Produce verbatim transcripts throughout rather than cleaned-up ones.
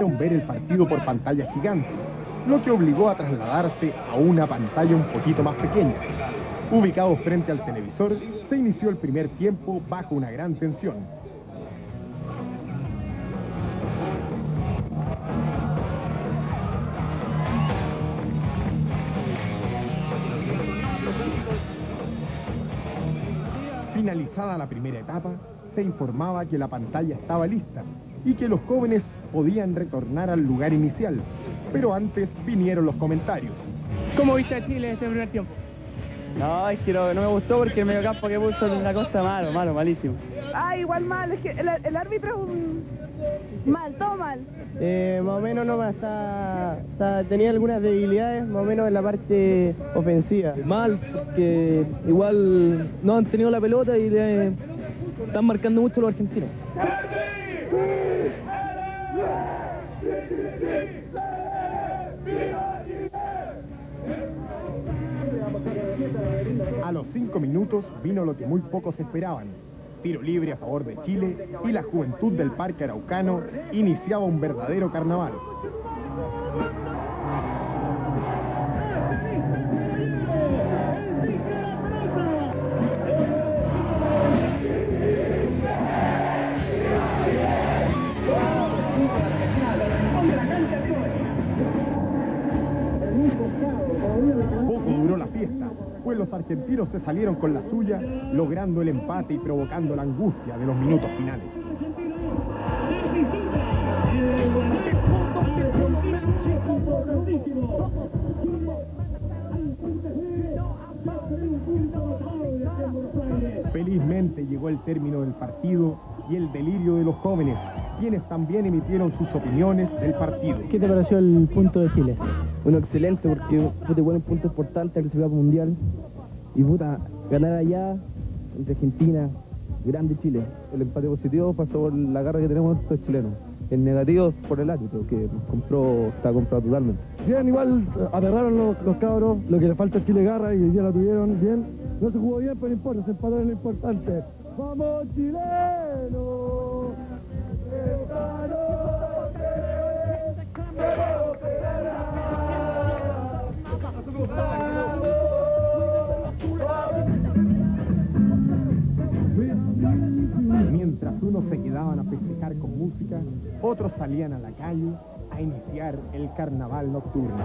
pudieron ver el partido por pantalla gigante, lo que obligó a trasladarse a una pantalla un poquito más pequeña. Ubicados frente al televisor, se inició el primer tiempo bajo una gran tensión. Finalizada la primera etapa, se informaba que la pantalla estaba lista y que los jóvenes podían retornar al lugar inicial. Pero antes vinieron los comentarios. ¿Cómo viste a Chile este primer tiempo? No, es que no, no me gustó porque el mediocampo que puso en la costa malo, malo, malísimo. Ah, igual mal, es que el, el árbitro es un... mal, todo mal. Eh, más o menos no está, está, tenía algunas debilidades, más o menos en la parte ofensiva. Mal, porque igual no han tenido la pelota y le están marcando mucho los argentinos. A los cinco minutos vino lo que muy pocos esperaban. Tiro libre a favor de Chile y la juventud del Parque Araucano iniciaba un verdadero carnaval. Poco duró la fiesta, pues los argentinos se salieron con la suya, logrando el empate y provocando la angustia de los minutos finales. Felizmente llegó el término del partido y el delirio de los jóvenes, quienes también emitieron sus opiniones del partido. ¿Qué te pareció el punto de Chile? Bueno, excelente, porque fue un punto importante al clasificado mundial. Y puta, ganar allá, entre Argentina, grande Chile. El empate positivo pasó por la garra que tenemos estos chilenos. El negativo por el árbitro, que compró, está comprado totalmente. Bien, igual aterraron los, los cabros, lo que le falta a Chile garra y hoy día la tuvieron bien. No se jugó bien, pero no importa, se empató en lo importante. ¡Vamos, chilenos! Mientras unos se quedaban a festejar con música, otros salían a la calle a iniciar el carnaval nocturno.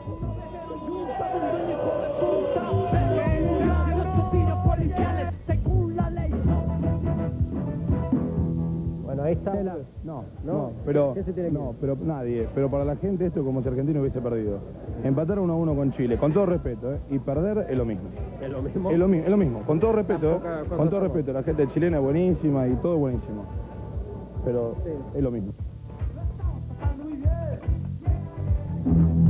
Bueno, ahí está. No, no, pero, no, pero nadie. Pero para la gente esto es como si Argentina hubiese perdido. Empatar uno a uno con Chile, con todo respeto, ¿eh? Y perder es lo mismo. ¿Es lo mismo? Es lo, es lo mismo, con todo respeto, ¿eh? Con todo respeto. La gente chilena es buenísima y todo buenísimo. Pero es lo mismo. Muy bien.